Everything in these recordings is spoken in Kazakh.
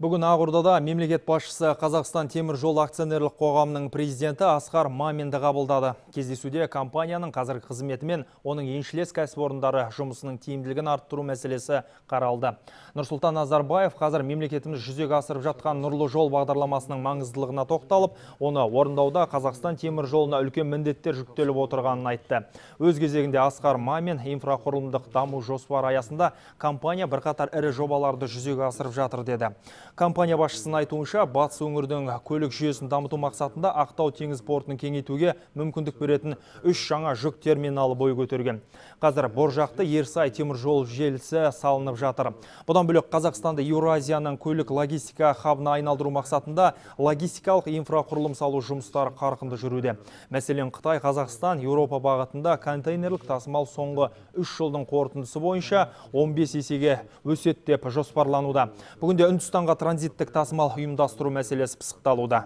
Бүгін Ақордада мемлекет басшысы Қазақстан темір жол акционерлік қоғамының президенті Асқар Маминді қабылдады. Кездесуде компанияның қазіргі қызметі мен оның еншілес кәсіпорындары жұмысының тиімділігін арттыру мәселесі қаралды. Нұрсұлтан Назарбаев қазір мемлекетіміз жүзеге асырып жатқан нұрлы жол бағдарламасының маңыздылығына тоқталып, оны орындауда Қазақстан темір жолына үлкен міндеттер жүктеліп отырғанын айтты. Өз кезегінде Асқар Мамин инфрақұрылымдық даму жоспары аясында компания бірқатар ірі жобаларды жүзеге асырып жатыр деді. Компания басшысының айтуынша, батыс өңірдің көлік жүйесін дамыту мақсатында Ақтау теңіз портын кеңейтуге мүмкіндік беретін 3 жаңа жүк терминалы бой көтерген. Қазір Боржақты Ерсай темір жол желісі салынып жатыр. Бұдан бөлек Қазақстанды Еуразияның көлік логистика хабына айналдыру мақсатында логистикалық инфрақұрылым салу жұмыстары қарқынды жүруде. Мәселен, Қытай, Қазақстан, Еуропа бағытында контейнерлік тасымал соңғы 3 жылдың қорытындысы бойынша 15 есеге өседі деп жоспарлануда. Бүгінде Үндістанға транзиттік тасымал ұйымдастыру мәселесі пысықталуда.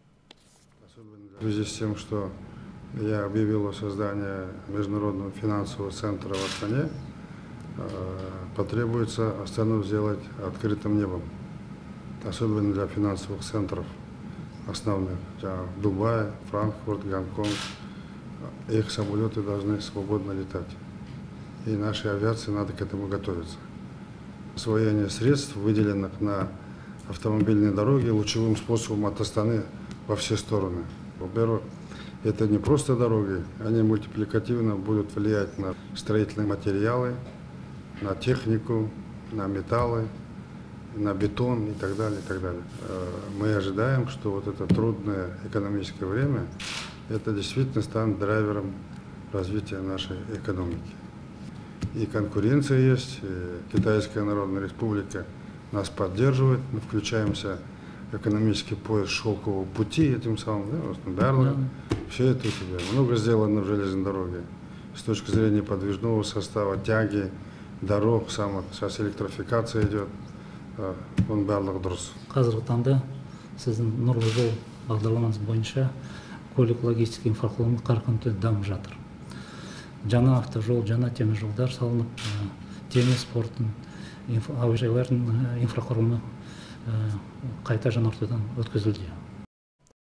В связи с тем, что я объявил о создании международного финансового центра в Астане, потребуется Астану сделать открытым небом, особенно для финансовых центров основных, в Дубае, Франкфурт, Гонконг. Их самолеты должны свободно летать, и нашей авиации надо к этому готовиться. Освоение средств, выделенных на автомобильные дороги, лучевым способом от Астаны во все стороны. Во-первых, это не просто дороги, они мультипликативно будут влиять на строительные материалы, на технику, на металлы, на бетон и так далее, и так далее. Мы ожидаем, что вот это трудное экономическое время, это действительно станет драйвером развития нашей экономики. И конкуренция есть, и Китайская Народная Республика нас поддерживает, мы включаемся в экономический пояс шелкового пути, этим самым, все это у тебя. Много сделано в железной дороге с точки зрения подвижного состава, тяги, дорог, сейчас электрификация идет, он барлығы дұрыс. Қазіргі таңда сіздің нұрлы жол бағдарламаңыз бойынша көлік логистика инфрақұрылымы қарқынды дамып жатыр. Жаңа автожол, жаңа темір жолдар салынып, теңіз портын, әуежайлардың инфрақұрылымы қайта жаңартудан өткізілді.